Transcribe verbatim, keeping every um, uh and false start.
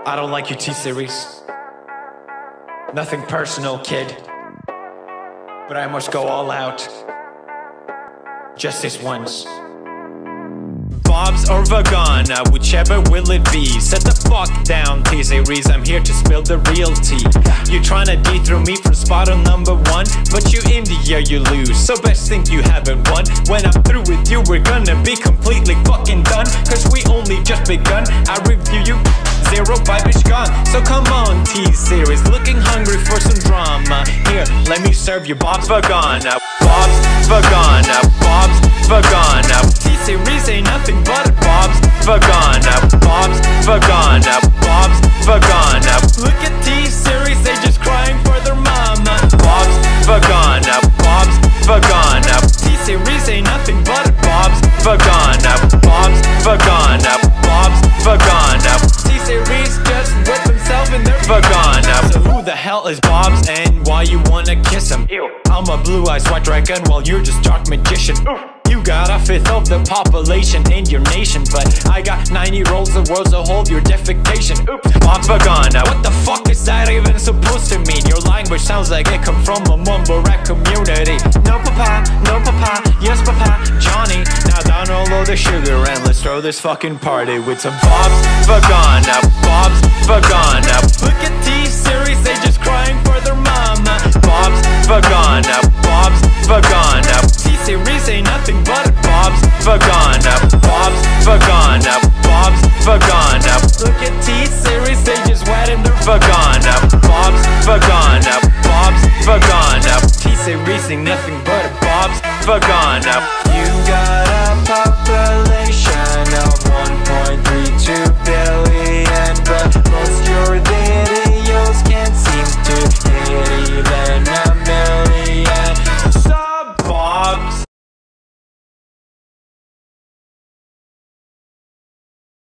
I don't like your T-Series. Nothing personal, kid, but I must go all out. Just this once. Bob's or Vagana, whichever will it be. Set the fuck down, T-Series, I'm here to spill the real tea. You tryna dethrone me from spot on number one, but you India, you lose, so best think you haven't won. When I'm through with you, we're gonna be completely fucking done, cause we only just begun. I review you, zero vibe is gone. So come on, T-Series, looking hungry for some drama. Here, let me serve you Bob's Vagana. Bob's Vagana, Bob's Vagana. T-Series ain't nothing but a Bob's Vagana. Bob's Vagana, Bob's Vagana. Look at T-Series, they just crying for their mama. Bob's Vagana, Bob's Vagana. T-Series ain't nothing but a Bob's Vagana. Bob's Vagana, Bob's Vagana. T-Series just whip himself in their Vagana. So who the hell is Bob's and why you wanna kiss him? Ew. I'm a blue-eyed white dragon while you're just dark magician. Oof. You got a fifth of the population in your nation, but I got ninety rolls of worlds to hold your defecation. Oops, Bob's Vagana. What the fuck is that even supposed to mean? Your language sounds like it come from a mumble rap community. No papa, no papa, yes papa, Johnny. Now download the sugar and let's throw this fucking party with some Bob's Vagana. Bob's Vagana. Look at T-Series, they just crying for their mama. Bob's Vagana. Bob's Vagana. T-Series ain't nothing but a Bob's Vagana. Bob's Vagana. Bob's